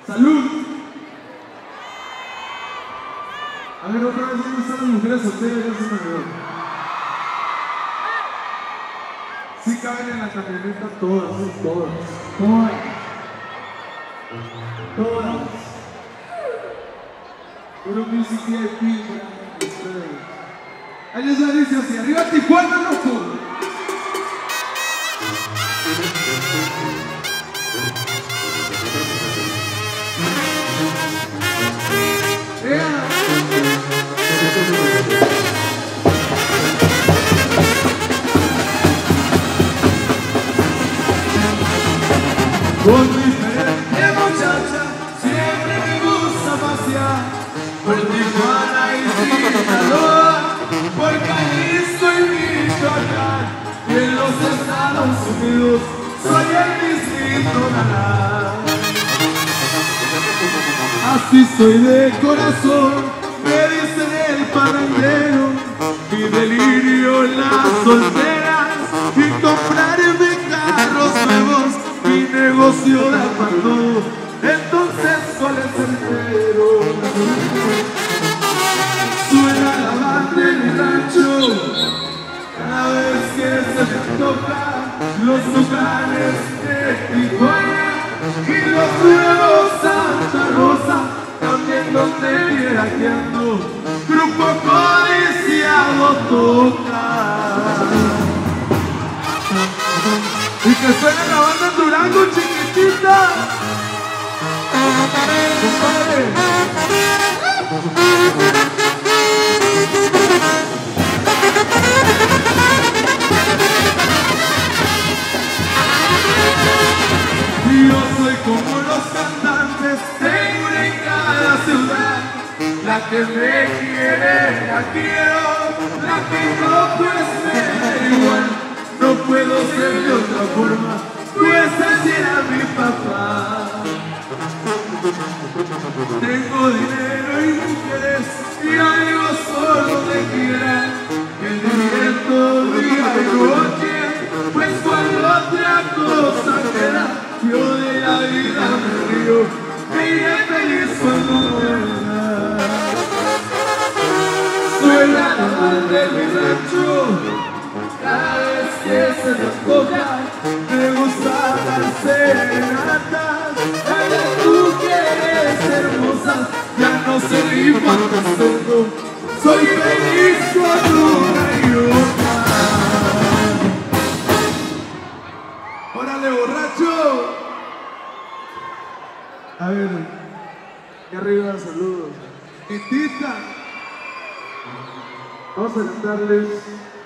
¡Salud! A ver, otra vez, ¿dónde están las mujeres solteras? Ya se me olvidó. Sí caben en la camioneta todas, todas. Todas. Todas. Pero Music VIP para ustedes. Ahí les va, dice así, arriba Tijuana, loco. Con diferente muchacha, siempre me gusta pasear por Tijuana y Sinaloa, por Jalisco y Michoacán, y en los Estados Unidos soy el mismito galán. Así soy de corazón, me dicen el parrandero, mi delirio las solteras y comprarme carros nuevos. Mi negocio da para todo, entonces ¿cuál es el pero? Suena la banda en mi rancho, cada vez que se me toca los lugares de Tijuana y los nuevos Santa Rosa, también donde viajeando, grupo codiciado toca. Y que suene la banda Durango chiquitita. Compadre. Yo soy como los cantantes, tengo una en cada ciudad. La que me quiere, la quiero, la que no, pues me da igual. No puedo ser de otra forma, pues así era mi papá. Tengo dinero y mujeres y algo solo te quiera, que el divierto día y noche, pues cuando otra cosa queda, yo de la vida me río, me iré feliz cuando muera. Suena la banda de mi rancho, cada vez que se nos toca, me gusta dar serenatas. Dale, tú que eres hermosa, ya no se rifan pasando. Soy feliz cuando una y otra. ¡Órale, borracho! A ver, aquí arriba, saludos. Tita, vamos a cantarles